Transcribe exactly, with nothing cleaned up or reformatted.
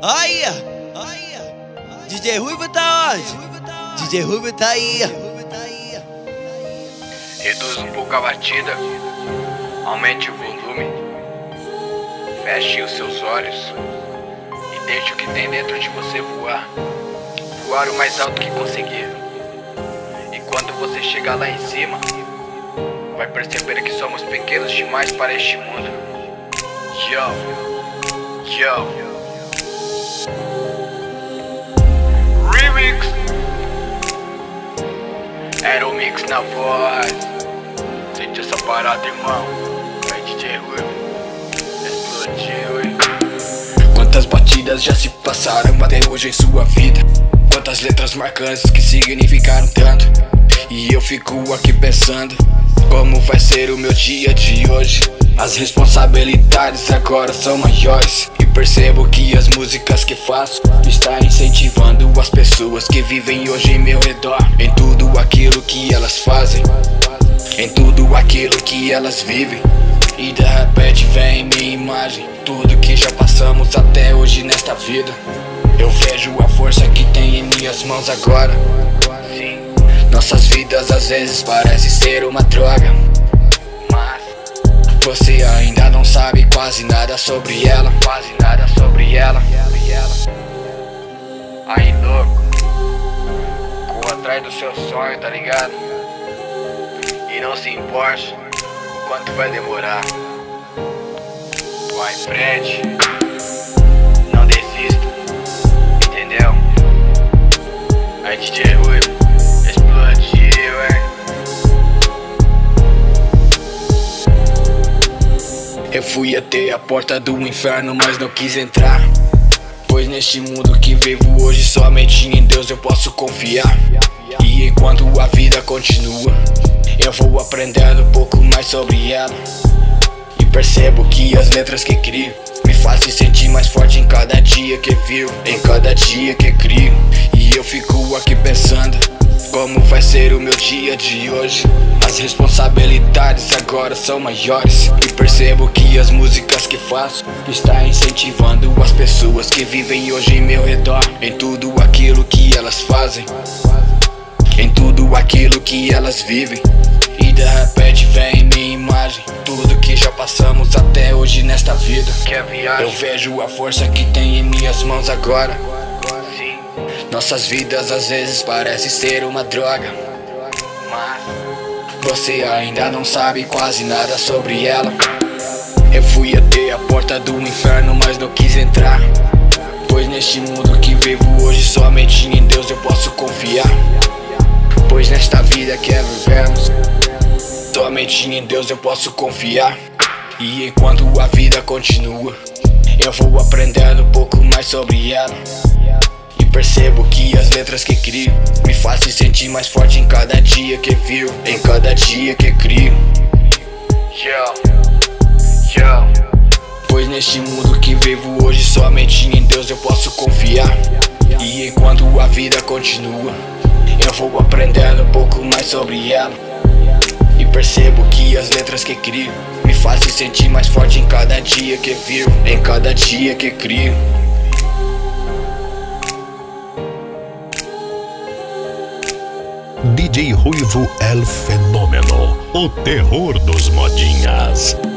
Aí, aí, D J Ruivo tá onde? D J Ruivo tá aí. Reduz um pouco a batida, aumente o volume, feche os seus olhos e deixe o que tem dentro de você voar. Voar o mais alto que conseguir. E quando você chegar lá em cima, vai perceber que somos pequenos demais para este mundo. Yo, yo. Remix. Era o mix na voz. Sente essa parada, irmão. Vai, D J Ruivo. Explodiu, hein? Quantas batidas já se passaram até hoje em sua vida? Quantas letras marcantes que significaram tanto? E eu fico aqui pensando, como vai ser o meu dia de hoje? As responsabilidades agora são maiores e percebo que as músicas que faço estão incentivando as pessoas que vivem hoje em meu redor. Em tudo aquilo que elas fazem, em tudo aquilo que elas vivem. E de repente vem minha imagem, tudo que já passamos até hoje nesta vida. Eu vejo a força que tem em minhas mãos agora. Sim. Nossas vidas às vezes parecem ser uma droga, mas você ainda não sabe quase nada sobre ela. Quase nada sobre ela. Aí, louco, corra atrás do seu sonho, tá ligado? E não se importe o quanto vai demorar. Vai em frente, não desista, entendeu? Aí, D J Ruivo, explodiu, hein? Eu fui até a porta do inferno, mas não quis entrar, pois neste mundo que vivo hoje somente em Deus eu posso confiar. E enquanto a vida continua, eu vou aprendendo um pouco mais sobre ela. E percebo que as letras que crio me fazem sentir mais forte em cada dia que vivo, em cada dia que crio. E eu fico aqui pensando, como vai ser o meu dia de hoje? As responsabilidades agora são maiores e percebo que as músicas que faço estão incentivando as pessoas que vivem hoje em meu redor. Em tudo aquilo que elas fazem, em tudo aquilo que elas vivem. E de repente vem minha imagem, tudo que já passamos até hoje nesta vida. Eu vejo a força que tem em minhas mãos agora. Nossas vidas às vezes parecem ser uma droga, mas você ainda não sabe quase nada sobre ela. Eu fui até a porta do inferno, mas não quis entrar, pois neste mundo que vivo hoje somente em Deus eu posso confiar. Pois nesta vida que vivemos, somente em Deus eu posso confiar. E enquanto a vida continua, eu vou aprendendo um pouco mais sobre ela. E percebo que as letras que crio me fazem sentir mais forte em cada dia que vivo, em cada dia que crio. Yo, yo. Pois neste mundo que vivo hoje somente em Deus eu posso confiar. E enquanto a vida continua, eu vou aprendendo um pouco mais sobre ela. E percebo que as letras que crio me fazem sentir mais forte em cada dia que vivo, em cada dia que crio. D J Ruivo El Fenômeno, o terror dos modinhas.